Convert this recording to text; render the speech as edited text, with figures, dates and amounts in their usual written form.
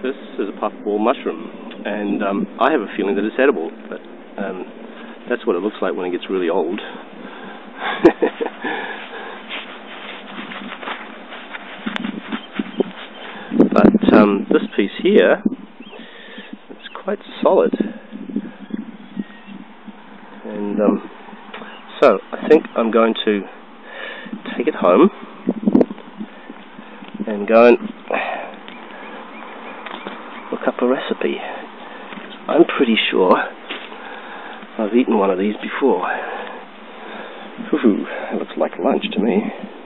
This is a puffball mushroom, and I have a feeling that it's edible, but that's what it looks like when it gets really old. But this piece here is quite solid, and so I think I'm going to take it home and go and look up a recipe. I'm pretty sure I've eaten one of these before. It looks like lunch to me.